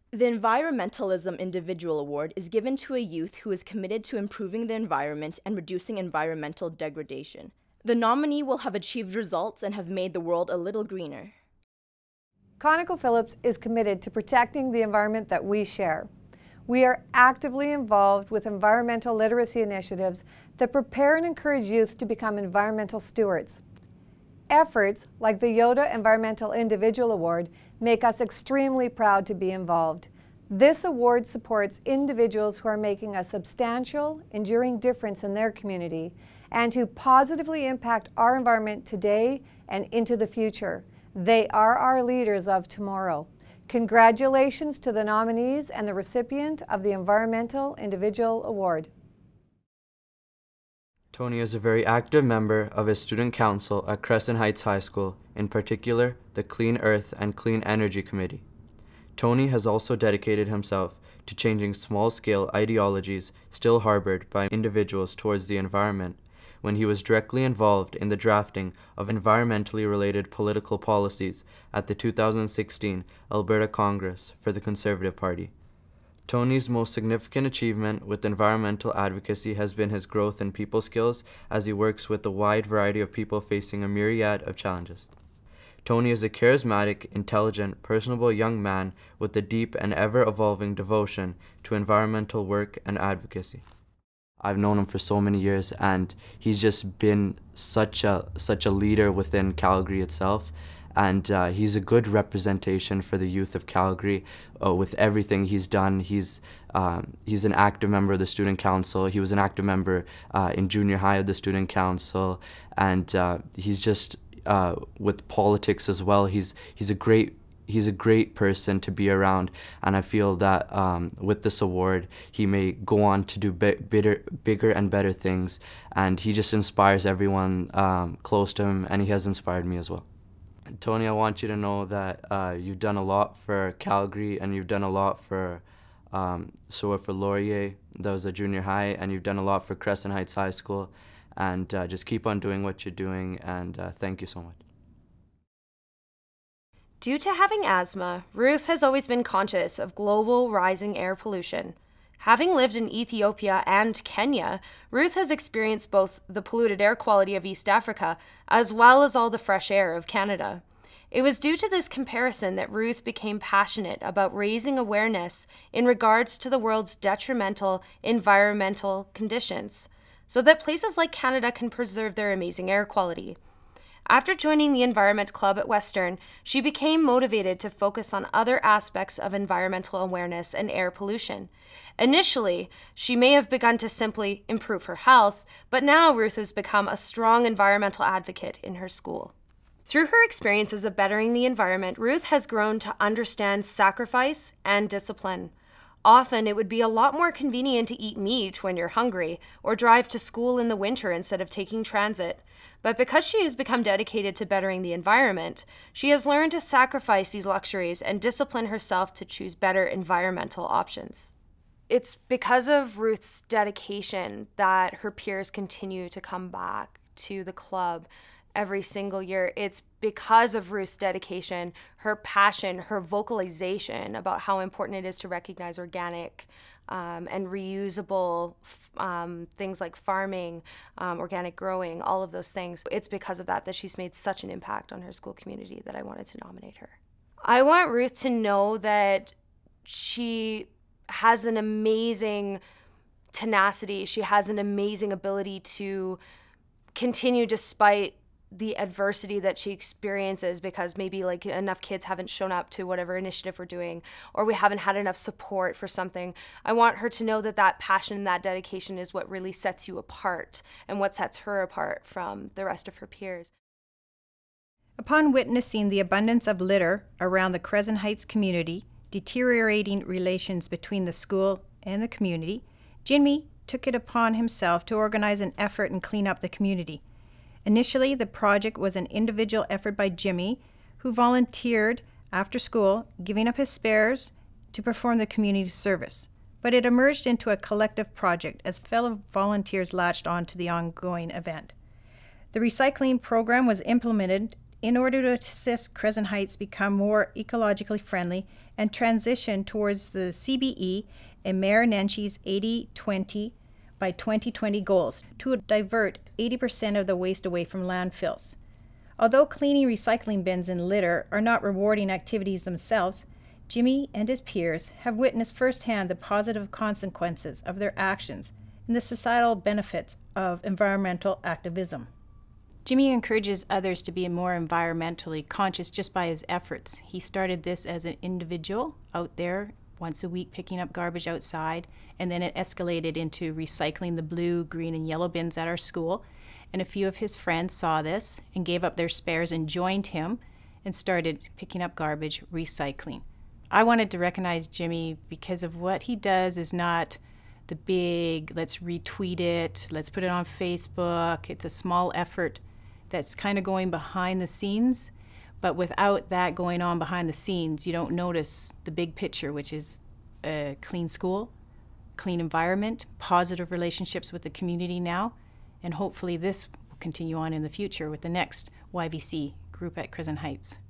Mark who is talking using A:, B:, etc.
A: The Environmentalism Individual Award is given to a youth who is committed to improving the environment and reducing environmental degradation. The nominee will have achieved results and have made the world a little greener.
B: ConocoPhillips is committed to protecting the environment that we share. We are actively involved with environmental literacy initiatives that prepare and encourage youth to become environmental stewards. Efforts like the YODA Environmental Individual Award make us extremely proud to be involved. This award supports individuals who are making a substantial, enduring difference in their community and who positively impact our environment today and into the future. They are our leaders of tomorrow. Congratulations to the nominees and the recipient of the Environmental Individual Award.
C: Tony is a very active member of his student council at Crescent Heights High School, in particular the Clean Earth and Clean Energy Committee. Tony has also dedicated himself to changing small-scale ideologies still harbored by individuals towards the environment when he was directly involved in the drafting of environmentally related political policies at the 2016 Alberta Congress for the Conservative Party. Tony's most significant achievement with environmental advocacy has been his growth in people skills as he works with a wide variety of people facing a myriad of challenges. Tony is a charismatic, intelligent, personable young man with a deep and ever-evolving devotion to environmental work and advocacy. I've known him for so many years, and he's just been such a leader within Calgary itself. And he's a good representation for the youth of Calgary with everything he's done. He's an active member of the student council. He was an active member in junior high of the student council, and he's just with politics as well. He's a great person to be around, and I feel that with this award he may go on to do bigger and better things, and he just inspires everyone close to him, and he has inspired me as well. Tony, I want you to know that you've done a lot for Calgary, and you've done a lot for for Laurier, that was a junior high, and you've done a lot for Crescent Heights High School, and just keep on doing what you're doing, and thank you so much.
D: Due to having asthma, Ruth has always been conscious of global rising air pollution. Having lived in Ethiopia and Kenya, Ruth has experienced both the polluted air quality of East Africa as well as all the fresh air of Canada. It was due to this comparison that Ruth became passionate about raising awareness in regards to the world's detrimental environmental conditions, so that places like Canada can preserve their amazing air quality. After joining the Environment Club at Western, she became motivated to focus on other aspects of environmental awareness and air pollution. Initially, she may have begun to simply improve her health, but now Ruth has become a strong environmental advocate in her school. Through her experiences of bettering the environment, Ruth has grown to understand sacrifice and discipline. Often, it would be a lot more convenient to eat meat when you're hungry, or drive to school in the winter instead of taking transit. But because she has become dedicated to bettering the environment, she has learned to sacrifice these luxuries and discipline herself to choose better environmental options. It's because of Ruth's dedication that her peers continue to come back to the club every single year. It's because of Ruth's dedication, her passion, her vocalization about how important it is to recognize organic and reusable things like farming, organic growing, all of those things. It's because of that she's made such an impact on her school community that I wanted to nominate her. I want Ruth to know that she has an amazing tenacity. She has an amazing ability to continue despite the adversity that she experiences, because maybe like enough kids haven't shown up to whatever initiative we're doing, or we haven't had enough support for something. I want her to know that that passion, that dedication is what really sets you apart and what sets her apart from the rest of her peers.
E: Upon witnessing the abundance of litter around the Crescent Heights community, deteriorating relations between the school and the community, Jimmy took it upon himself to organize an effort and clean up the community. Initially, the project was an individual effort by Jimmy, who volunteered after school, giving up his spares to perform the community service. But it emerged into a collective project as fellow volunteers latched on to the ongoing event. The recycling program was implemented in order to assist Crescent Heights become more ecologically friendly and transition towards the CBE and Mayor Nenchi's 80-20 by 2020 goals to divert 80% of the waste away from landfills. Although cleaning recycling bins and litter are not rewarding activities themselves, Jimmy and his peers have witnessed firsthand the positive consequences of their actions and the societal benefits of environmental activism. Jimmy encourages others to be more environmentally conscious just by his efforts. He started this as an individual out there once a week picking up garbage outside, and then it escalated into recycling the blue, green, and yellow bins at our school. And a few of his friends saw this and gave up their spares and joined him and started picking up garbage, recycling. I wanted to recognize Jimmy because of what he does is not the big, let's retweet it, let's put it on Facebook. It's a small effort that's kind of going behind the scenes. But without that going on behind the scenes, you don't notice the big picture, which is a clean school, clean environment, positive relationships with the community now, and hopefully this will continue on in the future with the next YVC group at Crescent Heights.